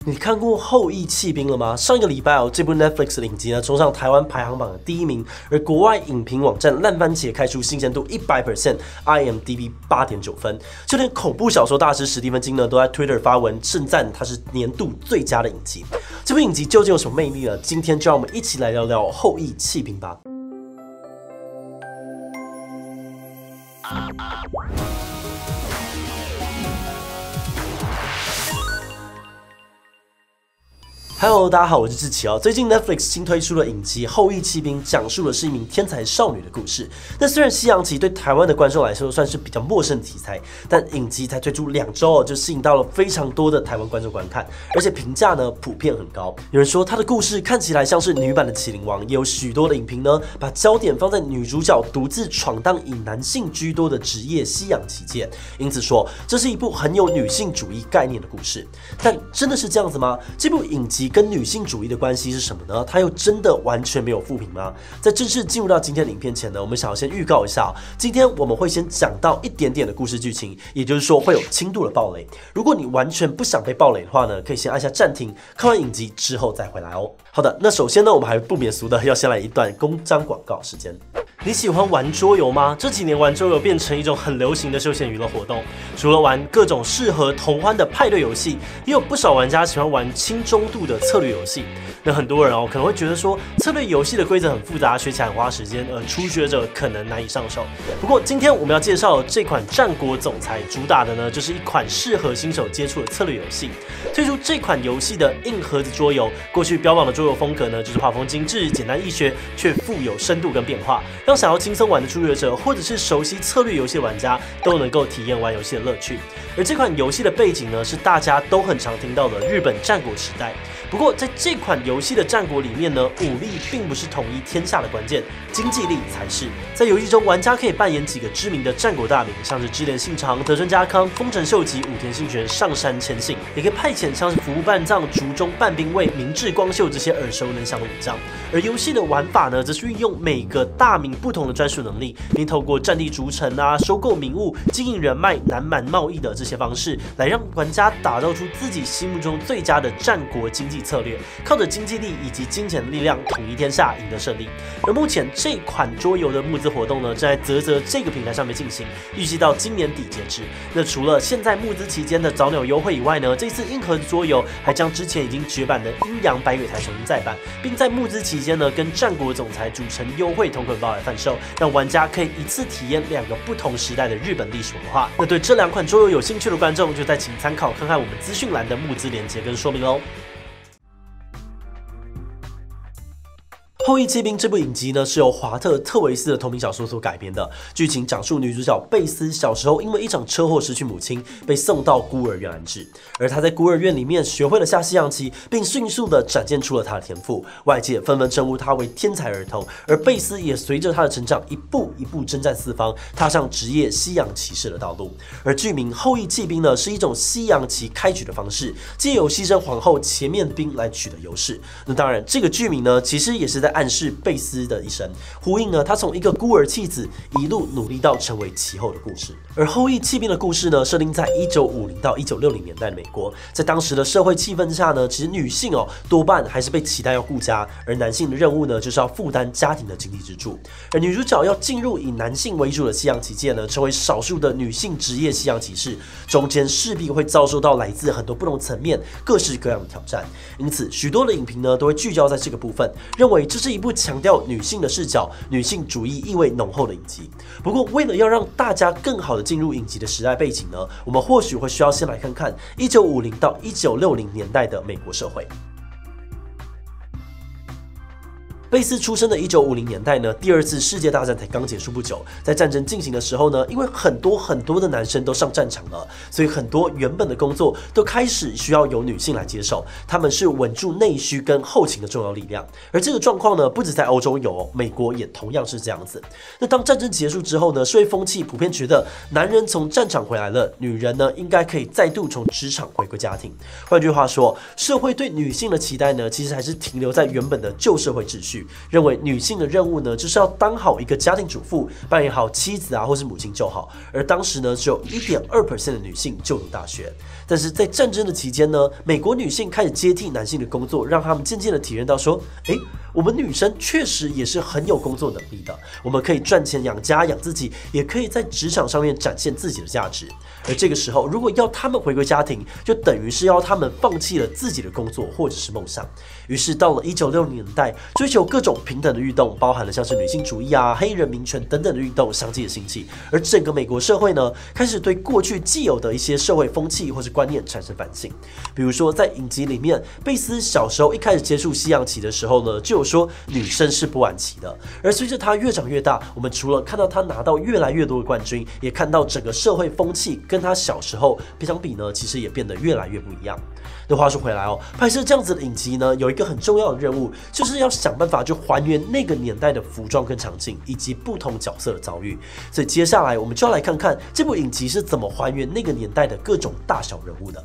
你看过《后翼弃兵》了吗？上一个礼拜这部 Netflix 的影集呢冲上台湾排行榜的第1名，而国外影评网站烂番茄开出新鲜度100%，IMDB 8.9分，就连恐怖小说大师史蒂芬金呢都在 Twitter 发文盛赞它是年度最佳的影集。这部影集究竟有什么魅力呢？今天就让我们一起来聊聊《后翼弃兵》吧。Hello， 大家好，我是志奇哦。最近 Netflix 新推出了影集《后翼弃兵》，讲述的是一名天才少女的故事。那虽然西洋棋对台湾的观众来说算是比较陌生的题材，但影集才推出2周就吸引到了非常多的台湾观众观看，而且评价呢普遍很高。有人说她的故事看起来像是女版的《麒麟王》，也有许多的影评呢把焦点放在女主角独自闯荡以男性居多的职业西洋棋界，因此说这是一部很有女性主义概念的故事。但真的是这样子吗？这部影集跟女性主义的关系是什么呢？它又真的完全没有负评吗？在正式进入到今天的影片前呢，我们想要先预告一下今天我们会先讲到一点点的故事剧情，也就是说会有轻度的爆雷。如果你完全不想被爆雷的话呢，可以先按下暂停，看完影集之后再回来哦。好的，那首先呢，我们还不免俗的要先来一段工商广告时间。你喜欢玩桌游吗？这几年玩桌游变成一种很流行的休闲娱乐活动。除了玩各种适合同欢的派对游戏，也有不少玩家喜欢玩轻中度的策略游戏。那很多人可能会觉得说，策略游戏的规则很复杂，学起来很花时间，而初学者可能难以上手。不过今天我们要介绍的这款战国总裁，主打的呢就是一款适合新手接触的策略游戏。推出这款游戏的硬盒子桌游，过去标榜的桌游风格呢，就是画风精致、简单易学，却富有深度跟变化，让想要轻松玩的初学者，或者是熟悉策略游戏的玩家，都能够体验玩游戏的乐趣。而这款游戏的背景呢，是大家都很常听到的日本战国时代。不过在这款游戏的战国里面呢，武力并不是统一天下的关键，经济力才是。在游戏中，玩家可以扮演几个知名的战国大名，像是织田信长、德川家康、丰臣秀吉、武田信玄上山迁信，也可以派遣像是服部半藏、竹中半兵卫、明智光秀这些耳熟能详的武将。而游戏的玩法呢，则是运用每个大名不同的专属能力，并透过战地逐城收购名物、经营人脉、南蛮贸易的这些方式，来让玩家打造出自己心目中最佳的战国经济策略，靠着经济力以及金钱的力量统一天下，赢得胜利。而目前这款桌游的募资活动呢，正在嘖这个平台上面进行，预计到今年底截止。那除了现在募资期间的早鸟优惠以外呢，这次硬盒子桌游还将之前已经绝版的阴阳百鬼台重新再版，并在募资期间呢，跟战国总裁组成优惠同捆包来贩售，让玩家可以一次体验2个不同时代的日本历史文化。那对这2款桌游有兴趣的观众，就再请参考看看我们资讯栏的募资链接跟说明喽。《后翼弃兵》这部影集呢，是由华特·特维斯的同名小说所改编的。剧情讲述女主角贝斯小时候因为一场车祸失去母亲，被送到孤儿院安置。而她在孤儿院里面学会了下西洋棋，并迅速的展现出了她的天赋。外界纷纷称呼她为天才儿童，而贝斯也随着她的成长，一步一步征战四方，踏上职业西洋棋士的道路。而剧名《后翼弃兵》呢，是一种西洋棋开局的方式，借由牺牲皇后前面兵来取得优势。那当然，这个剧名呢，其实也是在暗示贝斯的一生，呼应呢他从一个孤儿弃子一路努力到成为其后的故事。而后翼弃兵的故事呢，设定在1950到1960年代的美国，在当时的社会气氛下呢，其实女性多半还是被期待要顾家，而男性的任务呢就是要负担家庭的经济支柱。而女主角要进入以男性为主的西洋棋界呢，成为少数的女性职业西洋棋士，中间势必会遭受到来自很多不同层面、各式各样的挑战。因此，许多的影评呢都会聚焦在这个部分，认为这是一部强调女性的视角、女性主义意味浓厚的影集。不过，为了要让大家更好的进入影集的时代背景呢，我们或许会需要先来看看1950到1960年代的美国社会。贝斯出生的1950年代呢，第2次世界大战才刚结束不久。在战争进行的时候呢，因为很多的男生都上战场了，所以很多原本的工作都开始需要由女性来接手，他们是稳住内需跟后勤的重要力量。而这个状况呢，不止在欧洲有，美国也同样是这样子。那当战争结束之后呢，社会风气普遍觉得男人从战场回来了，女人呢应该可以再度从职场回归家庭。换句话说，社会对女性的期待呢，其实还是停留在原本的旧社会秩序。 据，认为女性的任务呢，就是要当好一个家庭主妇，扮演好妻子啊或是母亲就好。而当时呢，只有1.2% 的女性就读大学。但是在战争的期间呢，美国女性开始接替男性的工作，让他们渐渐的体验到说，我们女生确实也是很有工作能力的，我们可以赚钱养家养自己，也可以在职场上面展现自己的价值。而这个时候，如果要他们回归家庭，就等于是要他们放弃了自己的工作或者是梦想。于是到了1960年代，追求各种平等的运动，包含了像是女性主义啊、黑人民权等等的运动相继的兴起。而整个美国社会呢，开始对过去既有的一些社会风气或是观念产生反省。比如说在影集里面，贝斯小时候一开始接触西洋棋的时候呢，就有说女生是不玩棋的。而随着她越长越大，我们除了看到她拿到越来越多的冠军，也看到整个社会风气跟她小时候相比呢，其实也变得越来越不一样。那话说回来拍摄这样子的影集呢，有一个很重要的任务，就是要想办法去还原那个年代的服装跟场景，以及不同角色的遭遇。所以接下来我们就要来看看这部影集是怎么还原那个年代的各种大小人物的。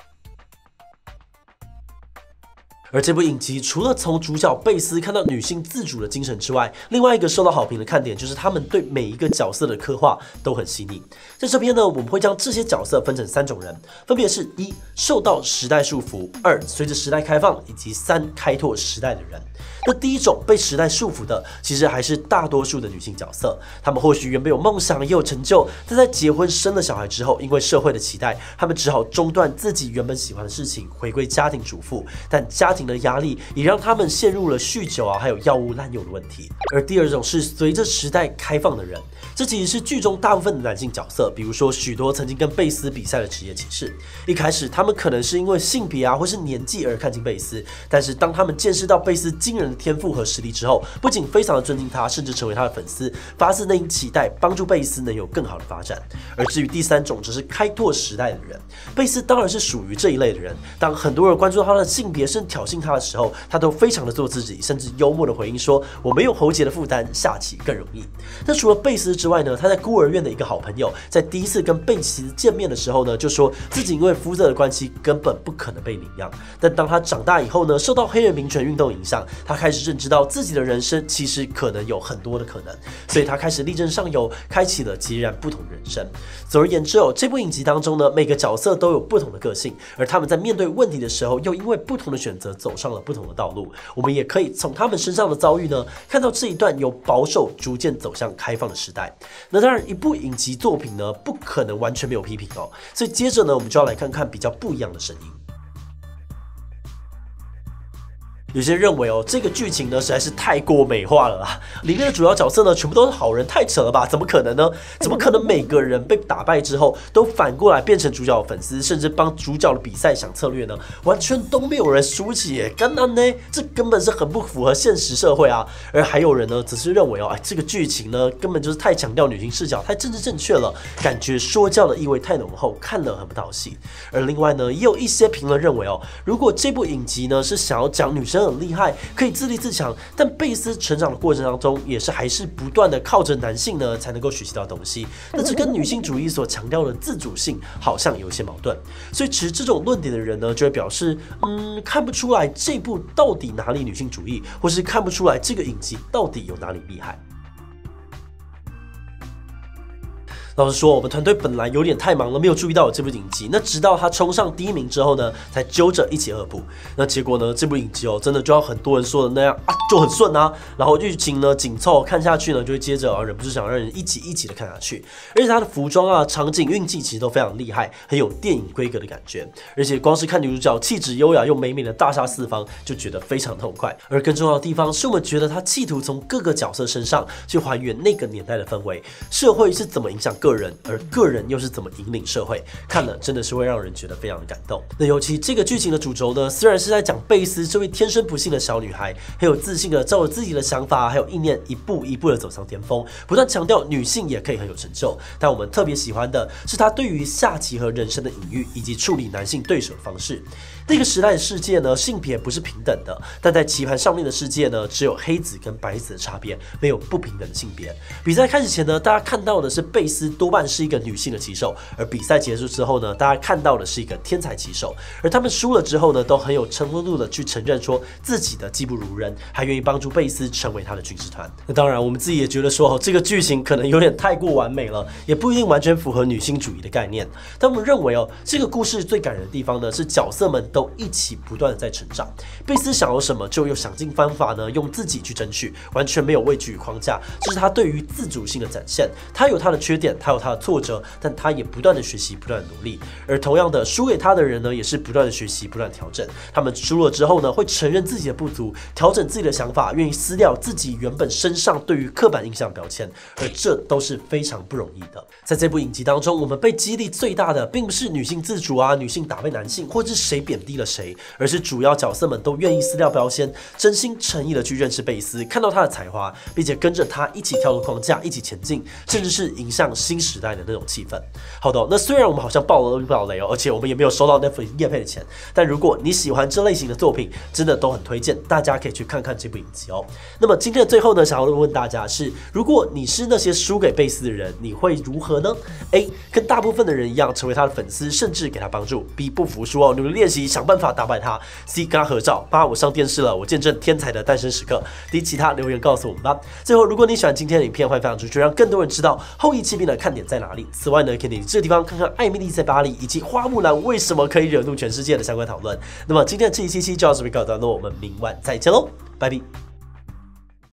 而这部影集除了从主角贝斯看到女性自主的精神之外，另外一个受到好评的看点就是他们对每一个角色的刻画都很细腻。在这边呢，我们会将这些角色分成3种人，分别是1受到时代束缚，2随着时代开放，以及3开拓时代的人。那第一种被时代束缚的，其实还是大多数的女性角色。她们或许原本有梦想，也有成就，但在结婚生了小孩之后，因为社会的期待，她们只好中断自己原本喜欢的事情，回归家庭主妇。但家庭的压力也让她们陷入了酗酒啊，还有药物滥用的问题。而第二种是随着时代开放的人，这其实是剧中大部分的男性角色，比如说许多曾经跟贝斯比赛的职业骑士。一开始他们可能是因为性别啊或是年纪而看清贝斯，但是当他们见识到贝斯惊人的天赋和实力之后，不仅非常的尊敬他，甚至成为他的粉丝，发自内心期待帮助贝斯能有更好的发展。而至于第3种，则是开拓时代的人。贝斯当然是属于这一类的人，当很多人关注他的性别甚至挑衅他的时候，他都非常的做自己，甚至幽默的回应说：“我没有喉结的负担，下棋更容易。”那除了贝斯之外呢，他在孤儿院的一个好朋友，在第一次跟贝斯见面的时候呢，就说自己因为肤色的关系根本不可能被领养。但当他长大以后呢，受到黑人民权运动影响，他开始认知到自己的人生其实可能有很多的可能，所以他开始力争上游，开启了截然不同的人生。总而言之这部影集当中呢，每个角色都有不同的个性，而他们在面对问题的时候，又因为不同的选择走上了不同的道路。我们也可以从他们身上的遭遇呢，看到这一段由保守逐渐走向开放的时代。那当然，一部影集作品呢，不可能完全没有批评所以接着呢，我们就要来看看比较不一样的声音。有些人认为这个剧情呢实在是太过美化了啦，里面的主要角色呢全部都是好人，太扯了吧？怎么可能呢？怎么可能每个人被打败之后都反过来变成主角的粉丝，甚至帮主角的比赛想策略呢？完全都没有人输起耶，干嘛呢？这根本是很不符合现实社会啊！而还有人呢，则是认为这个剧情呢根本就是太强调女性视角，太政治正确了，感觉说教的意味太浓厚，看了很不讨喜。而另外呢，也有一些评论认为如果这部影集呢是想要讲女生很厉害，可以自立自强，但贝斯成长的过程当中，也是还是不断的靠着男性呢才能够学习到东西。那这跟女性主义所强调的自主性好像有一些矛盾。所以持这种论点的人呢，就会表示，看不出来这部到底哪里女性主义，或是看不出来这个影集到底有哪里厉害。老实说，我们团队本来有点太忙了，没有注意到有这部影集。那直到他冲上第1名之后呢，才揪着一起恶补。那结果呢，这部影集真的就像很多人说的那样就很顺啊。然后剧情呢紧凑，看下去呢就会接着忍不住想让人一集的看下去。而且他的服装啊、场景、运镜其实都非常厉害，很有电影规格的感觉。而且光是看女主角气质优雅又美美的大杀四方，就觉得非常痛快。而更重要的地方是我们觉得他企图从各个角色身上去还原那个年代的氛围，社会是怎么影响个人，而个人又是怎么引领社会，看了真的是会让人觉得非常的感动。那尤其这个剧情的主轴呢，虽然是在讲贝斯这位天生不幸的小女孩，很有自信的照着自己的想法还有意念，一步一步的走向巅峰，不断强调女性也可以很有成就。但我们特别喜欢的是她对于下棋和人生的隐喻，以及处理男性对手的方式。 那个时代的世界呢，性别不是平等的，但在棋盘上面的世界呢，只有黑子跟白子的差别，没有不平等的性别。比赛开始前呢，大家看到的是贝斯多半是一个女性的棋手，而比赛结束之后呢，大家看到的是一个天才棋手。而他们输了之后呢，都很有承诺度的去承认说自己的技不如人，还愿意帮助贝斯成为他的军师团。那当然，我们自己也觉得说，这个剧情可能有点太过完美了，也不一定完全符合女性主义的概念。但我们认为这个故事最感人的地方呢，是角色们都一起不断的在成长。贝斯想要什么，就又想尽方法呢，用自己去争取，完全没有畏惧与框架，这是他对于自主性的展现。他有他的缺点，他有他的挫折，但他也不断的学习，不断的努力。而同样的，输给他的人呢，也是不断的学习，不断的调整。他们输了之后呢，会承认自己的不足，调整自己的想法，愿意撕掉自己原本身上对于刻板印象标签，而这都是非常不容易的。在这部影集当中，我们被激励最大的，并不是女性自主啊，女性打败男性，或者是谁贬低了谁，而是主要角色们都愿意撕掉标签，真心诚意的去认识贝斯，看到他的才华，并且跟着他一起跳出框架，一起前进，甚至是迎向新时代的那种气氛。好的，那虽然我们好像爆了爆雷而且我们也没有收到 Netflix 业配的钱，但如果你喜欢这类型的作品，真的都很推荐大家可以去看看这部影集哦。那么今天的最后呢，想要问大家是，如果你是那些输给贝斯的人，你会如何呢？ A. 跟大部分的人一样，成为他的粉丝，甚至给他帮助。B. 不服输努力练习，想办法打败他。C. 跟他合照。8. 我上电视了，我见证天才的诞生时刻。D. 其他留言告诉我们吧。最后，如果你喜欢今天的影片，欢迎分享出去，让更多人知道后羿骑兵的看点在哪里。此外呢，可以点这个地方看看艾米丽在巴黎以及花木兰为什么可以惹怒全世界的相关讨论。那么今天的这一期就到这边告一段落，我们明晚再见喽，拜拜。